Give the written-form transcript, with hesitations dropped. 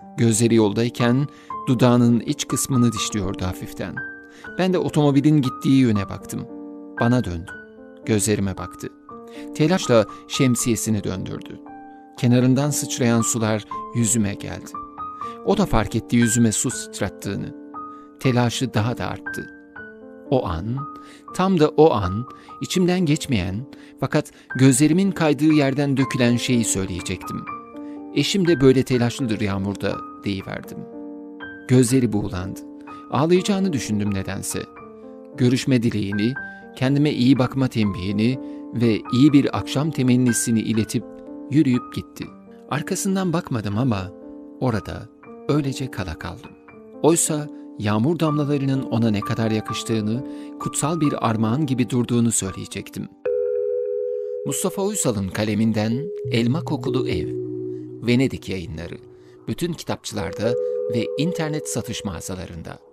Gözleri yoldayken dudağının iç kısmını dişliyordu hafiften. Ben de otomobilin gittiği yöne baktım. Bana döndü. Gözlerime baktı. Telaşla şemsiyesini döndürdü. Kenarından sıçrayan sular yüzüme geldi. O da fark etti yüzüme su sıçrattığını. Telaşı daha da arttı. O an, tam da o an, içimden geçmeyen fakat gözlerimin kaydığı yerden dökülen şeyi söyleyecektim. Eşim de böyle telaşlıdır Yağmur'da deyiverdim. Gözleri buğulandı. Ağlayacağını düşündüm nedense. Görüşme dileğini, kendime iyi bakma tembihini ve iyi bir akşam temennisini iletip yürüyüp gitti. Arkasından bakmadım ama orada öylece kala kaldım. Oysa yağmur damlalarının ona ne kadar yakıştığını, kutsal bir armağan gibi durduğunu söyleyecektim. Mustafa Uysal'ın kaleminden Elma Kokulu Ev, Venedik Yayınları, bütün kitapçılarda ve internet satış mağazalarında.